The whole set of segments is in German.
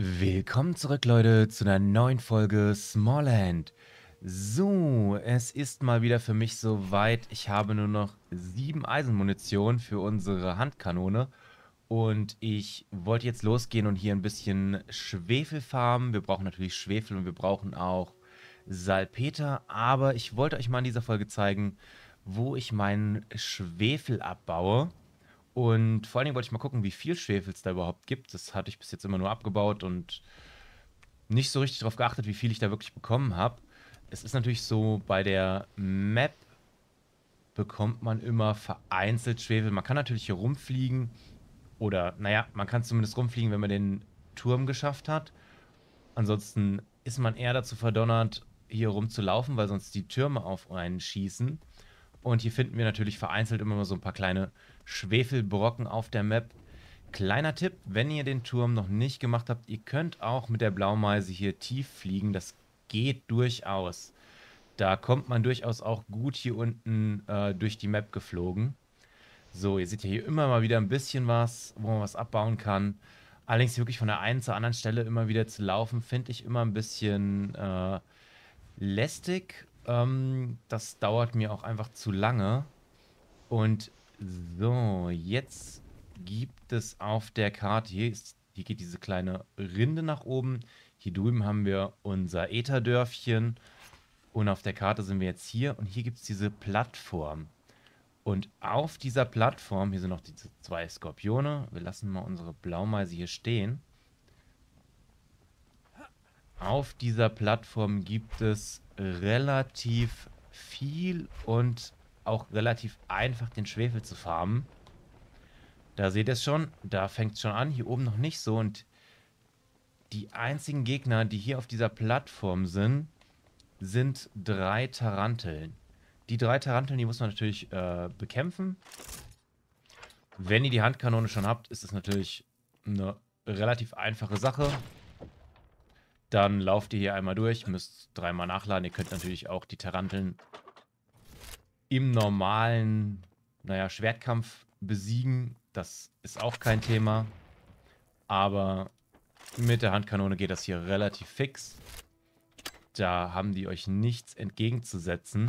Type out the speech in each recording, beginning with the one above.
Willkommen zurück, Leute, zu einer neuen Folge Smallland. So, es ist mal wieder für mich soweit. Ich habe nur noch 7 Eisenmunition für unsere Handkanone. Und ich wollte jetzt losgehen und hier ein bisschen Schwefel farmen. Wir brauchen natürlich Schwefel und wir brauchen auch Salpeter. Aber ich wollte euch mal in dieser Folge zeigen, wo ich meinen Schwefel abbaue. Und vor allen Dingen wollte ich mal gucken, wie viel Schwefel es da überhaupt gibt. Das hatte ich bis jetzt immer nur abgebaut und nicht so richtig darauf geachtet, wie viel ich da wirklich bekommen habe. Es ist natürlich so, bei der Map bekommt man immer vereinzelt Schwefel. Man kann natürlich hier rumfliegen oder, naja, man kann zumindest rumfliegen, wenn man den Turm geschafft hat. Ansonsten ist man eher dazu verdonnert, hier rumzulaufen, weil sonst die Türme auf einen schießen. Und hier finden wir natürlich vereinzelt immer mal so ein paar kleine Schwefelbrocken auf der Map. Kleiner Tipp, wenn ihr den Turm noch nicht gemacht habt, ihr könnt auch mit der Blaumeise hier tief fliegen. Das geht durchaus. Da kommt man durchaus auch gut hier unten durch die Map geflogen. So, ihr seht ja hier immer mal wieder ein bisschen was, wo man was abbauen kann. Allerdings wirklich von der einen zur anderen Stelle immer wieder zu laufen, finde ich immer ein bisschen lästig. Das dauert mir auch einfach zu lange. Und so, jetzt gibt es auf der Karte, hier geht diese kleine Rinde nach oben. Hier drüben haben wir unser Ätherdörfchen. Und auf der Karte sind wir jetzt hier. Und hier gibt es diese Plattform. Und auf dieser Plattform, hier sind noch diese 2 Skorpione. Wir lassen mal unsere Blaumeise hier stehen. Auf dieser Plattform gibt es relativ viel und auch relativ einfach den Schwefel zu farmen. Da seht ihr es schon, da fängt es schon an, hier oben noch nicht so. Und die einzigen Gegner, die hier auf dieser Plattform sind, sind 3 Taranteln. Die 3 Taranteln, die muss man natürlich bekämpfen. Wenn ihr die Handkanone schon habt, ist es natürlich eine relativ einfache Sache. Dann lauft ihr hier einmal durch, müsst 3-mal nachladen. Ihr könnt natürlich auch die Taranteln im normalen, naja, Schwertkampf besiegen. Das ist auch kein Thema. Aber mit der Handkanone geht das hier relativ fix. Da haben die euch nichts entgegenzusetzen.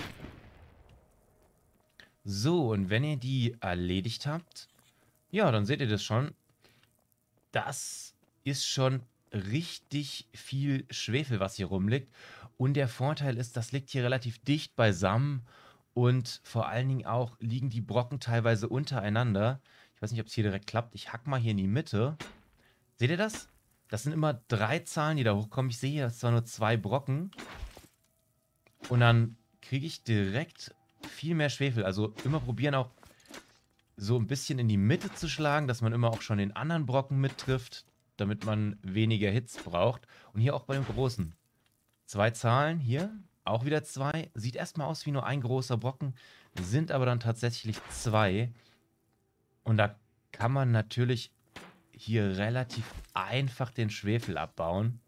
So, und wenn ihr die erledigt habt, ja, dann seht ihr das schon. Das ist schon richtig viel Schwefel, was hier rumliegt. Und der Vorteil ist, das liegt hier relativ dicht beisammen. Und vor allen Dingen auch liegen die Brocken teilweise untereinander. Ich weiß nicht, ob es hier direkt klappt. Ich hack mal hier in die Mitte. Seht ihr das? Das sind immer 3 Zahlen, die da hochkommen. Ich sehe hier zwar nur 2 Brocken. Und dann kriege ich direkt viel mehr Schwefel. Also immer probieren auch so ein bisschen in die Mitte zu schlagen, dass man immer auch schon den anderen Brocken mittrifft, damit man weniger Hits braucht. Und hier auch bei dem Großen. 2 Zahlen hier, auch wieder 2. Sieht erstmal aus wie nur ein großer Brocken, sind aber dann tatsächlich 2. Und da kann man natürlich hier relativ einfach den Schwefel abbauen.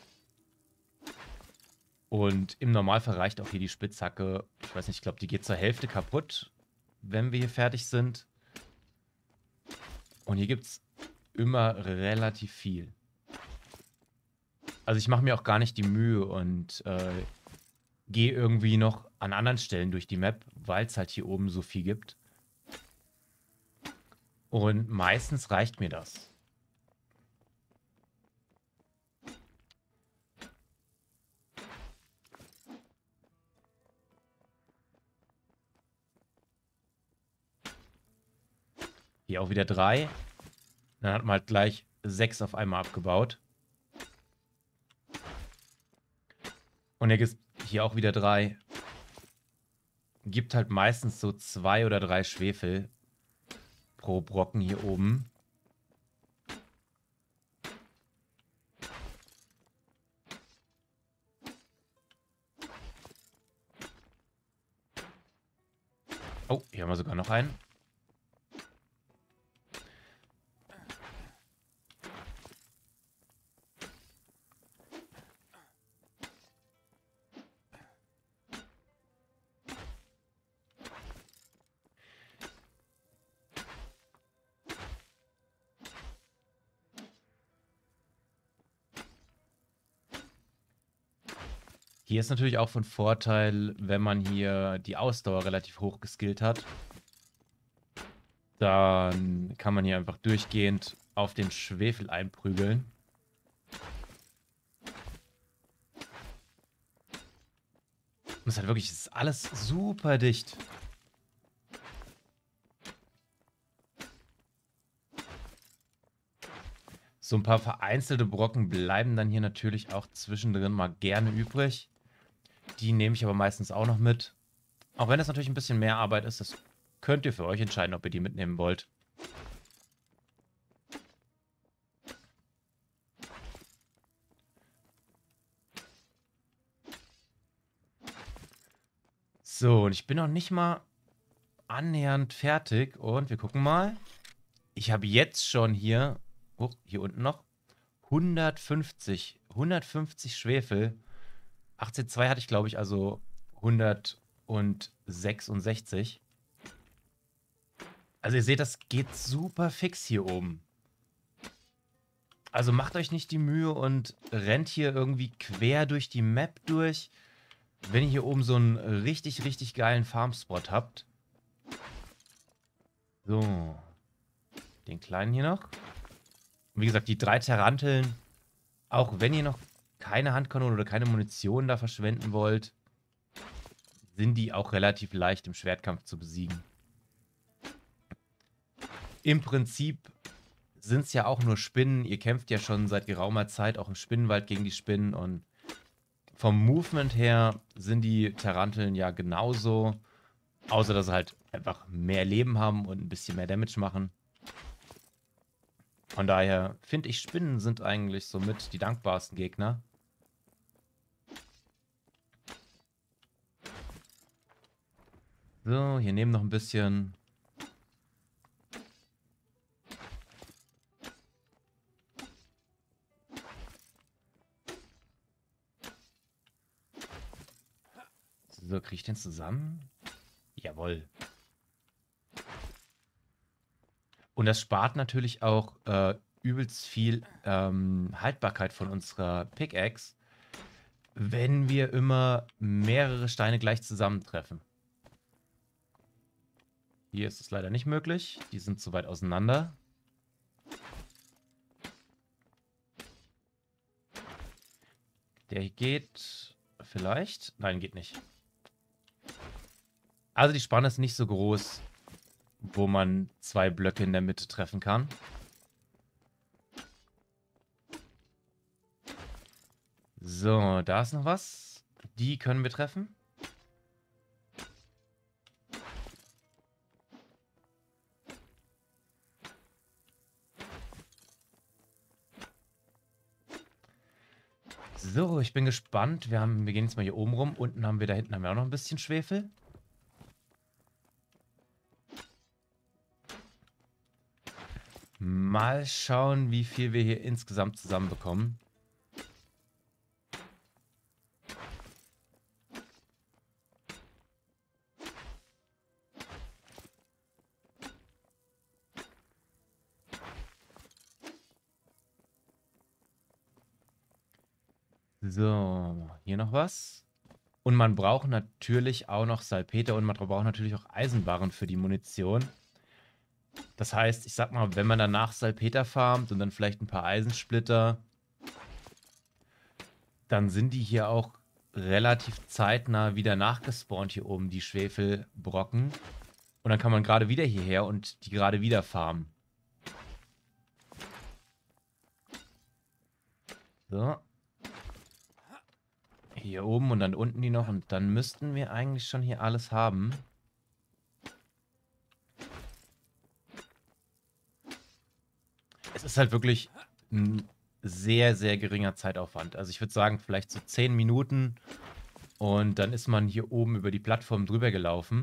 Und im Normalfall reicht auch hier die Spitzhacke. Ich weiß nicht, ich glaube, die geht zur Hälfte kaputt, wenn wir hier fertig sind. Und hier gibt es immer relativ viel. Also ich mache mir auch gar nicht die Mühe und gehe irgendwie noch an anderen Stellen durch die Map, weil es halt hier oben so viel gibt. Und meistens reicht mir das. Hier auch wieder 3. Dann hat man halt gleich 6 auf einmal abgebaut. Und hier auch wieder 3. Gibt halt meistens so 2 oder 3 Schwefel pro Brocken hier oben. Oh, hier haben wir sogar noch einen. Hier ist natürlich auch von Vorteil, wenn man hier die Ausdauer relativ hoch geskillt hat. Dann kann man hier einfach durchgehend auf den Schwefel einprügeln. Und es ist halt wirklich, es ist alles super dicht. So ein paar vereinzelte Brocken bleiben dann hier natürlich auch zwischendrin mal gerne übrig. Die nehme ich aber meistens auch noch mit. Auch wenn das natürlich ein bisschen mehr Arbeit ist, das könnt ihr für euch entscheiden, ob ihr die mitnehmen wollt. So, und ich bin noch nicht mal annähernd fertig. Und wir gucken mal. Ich habe jetzt schon hier, oh, hier unten noch, 150 Schwefel. 18,2 hatte ich, glaube ich, also 166. Also ihr seht, das geht super fix hier oben. Also macht euch nicht die Mühe und rennt hier irgendwie quer durch die Map durch, wenn ihr hier oben so einen richtig, richtig geilen Farmspot habt. So. Den kleinen hier noch. Und wie gesagt, die 3 Taranteln, auch wenn ihr noch keine Handkanone oder keine Munition da verschwenden wollt, sind die auch relativ leicht im Schwertkampf zu besiegen. Im Prinzip sind es ja auch nur Spinnen. Ihr kämpft ja schon seit geraumer Zeit auch im Spinnenwald gegen die Spinnen. Und vom Movement her sind die Taranteln ja genauso. Außer, dass sie halt einfach mehr Leben haben und ein bisschen mehr Damage machen. Von daher finde ich, Spinnen sind eigentlich somit die dankbarsten Gegner. So, hier nehmen noch ein bisschen. So, kriege ich den zusammen? Jawohl. Und das spart natürlich auch übelst viel Haltbarkeit von unserer Pickaxe, wenn wir immer mehrere Steine gleich zusammentreffen. Hier ist es leider nicht möglich. Die sind zu weit auseinander. Der hier geht vielleicht. Nein, geht nicht. Also die Spanne ist nicht so groß, wo man 2 Blöcke in der Mitte treffen kann. So, da ist noch was. Die können wir treffen. So, ich bin gespannt. Wir gehen jetzt mal hier oben rum. Unten haben wir, da hinten haben wir auch noch ein bisschen Schwefel. Mal schauen, wie viel wir hier insgesamt zusammenbekommen. So, hier noch was. Und man braucht natürlich auch noch Salpeter und man braucht natürlich auch Eisenbarren für die Munition. Das heißt, ich sag mal, wenn man danach Salpeter farmt und dann vielleicht ein paar Eisensplitter, dann sind die hier auch relativ zeitnah wieder nachgespawnt hier oben, die Schwefelbrocken. Und dann kann man gerade wieder hierher und die gerade wieder farmen. So. Hier oben und dann unten die noch. Und dann müssten wir eigentlich schon hier alles haben. Es ist halt wirklich ein sehr, sehr geringer Zeitaufwand. Also ich würde sagen, vielleicht so 10 Minuten. Und dann ist man hier oben über die Plattform drüber gelaufen.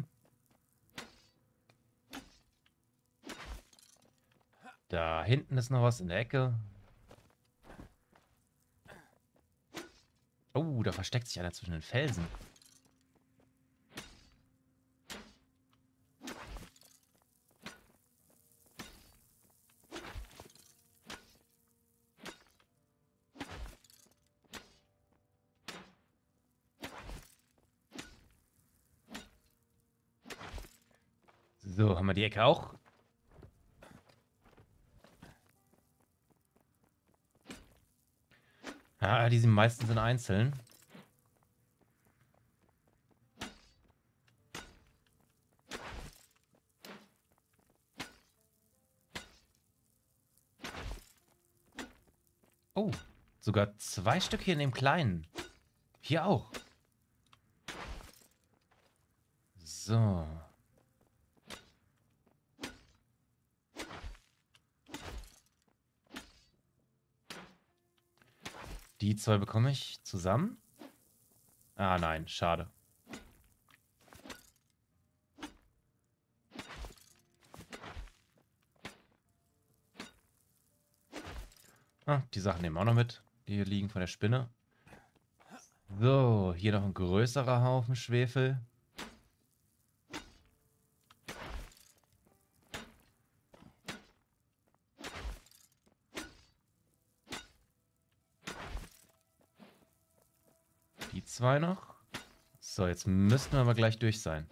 Da hinten ist noch was in der Ecke. Oh, da versteckt sich einer zwischen den Felsen. So, haben wir die Ecke auch. Ja, die sind meistens in einzeln. Oh, sogar 2 Stück hier in dem kleinen. Hier auch. So. Die 2 bekomme ich zusammen. Ah nein, schade. Ah, die Sachen nehmen wir auch noch mit, die hier liegen von der Spinne. So, hier noch ein größerer Haufen Schwefel. Die 2 noch. So, jetzt müssten wir aber gleich durch sein.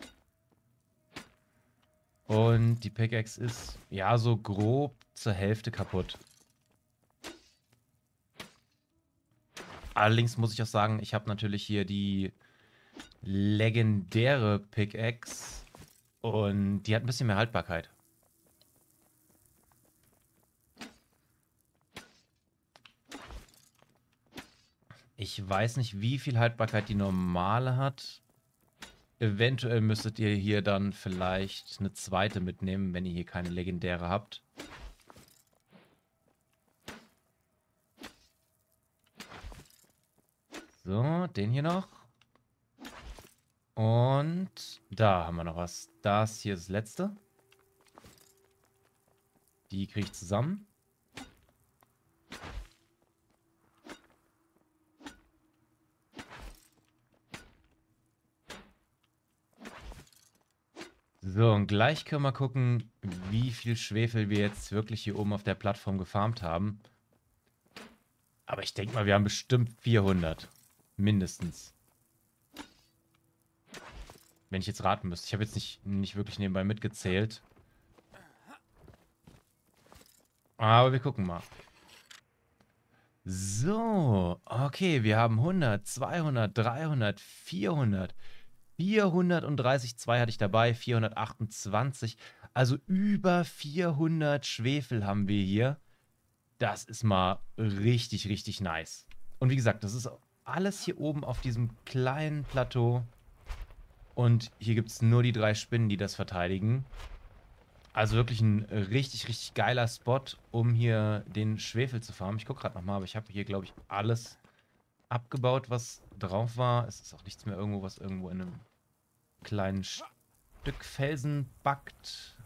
Und die Pickaxe ist, ja, so grob zur Hälfte kaputt. Allerdings muss ich auch sagen, ich habe natürlich hier die legendäre Pickaxe. Und die hat ein bisschen mehr Haltbarkeit. Ich weiß nicht, wie viel Haltbarkeit die normale hat. Eventuell müsstet ihr hier dann vielleicht eine zweite mitnehmen, wenn ihr hier keine legendäre habt. So, den hier noch. Und da haben wir noch was. Das hier ist das letzte. Die kriege ich zusammen. So, und gleich können wir gucken, wie viel Schwefel wir jetzt wirklich hier oben auf der Plattform gefarmt haben. Aber ich denke mal, wir haben bestimmt 400. Mindestens. Wenn ich jetzt raten müsste. Ich habe jetzt nicht wirklich nebenbei mitgezählt. Aber wir gucken mal. So, okay, wir haben 100, 200, 300, 400. 430, 2 hatte ich dabei, 428. Also über 400 Schwefel haben wir hier. Das ist mal richtig, richtig nice. Und wie gesagt, das ist alles hier oben auf diesem kleinen Plateau. Und hier gibt es nur die 3 Spinnen, die das verteidigen. Also wirklich ein richtig, richtig geiler Spot, um hier den Schwefel zu farmen. Ich gucke gerade nochmal, aber ich habe hier, glaube ich, alles abgebaut, was drauf war. Es ist auch nichts mehr irgendwo, was irgendwo in einem kleinen Stück Felsen backt.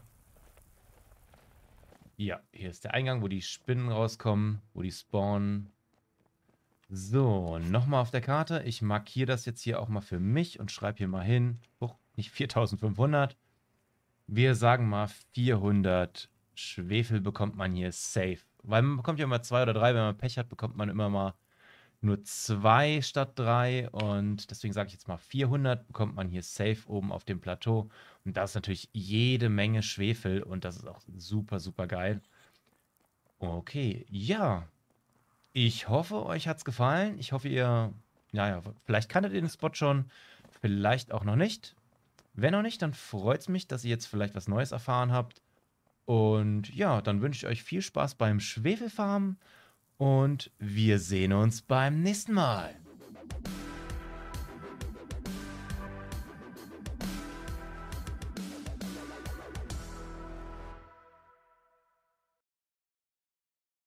Ja, hier ist der Eingang, wo die Spinnen rauskommen, wo die spawnen. So, nochmal auf der Karte. Ich markiere das jetzt hier auch mal für mich und schreibe hier mal hin. Huch, nicht 4500. Wir sagen mal 400 Schwefel bekommt man hier safe. Weil man bekommt ja immer 2 oder 3. Wenn man Pech hat, bekommt man immer mal nur 2 statt 3. Und deswegen sage ich jetzt mal 400 bekommt man hier safe oben auf dem Plateau. Und das ist natürlich jede Menge Schwefel. Und das ist auch super, super geil. Okay, ja. Ich hoffe, euch hat's gefallen. Ich hoffe, ihr, naja, vielleicht kanntet ihr den Spot schon, vielleicht auch noch nicht. Wenn noch nicht, dann freut es mich, dass ihr jetzt vielleicht was Neues erfahren habt. Und ja, dann wünsche ich euch viel Spaß beim Schwefelfarmen und wir sehen uns beim nächsten Mal.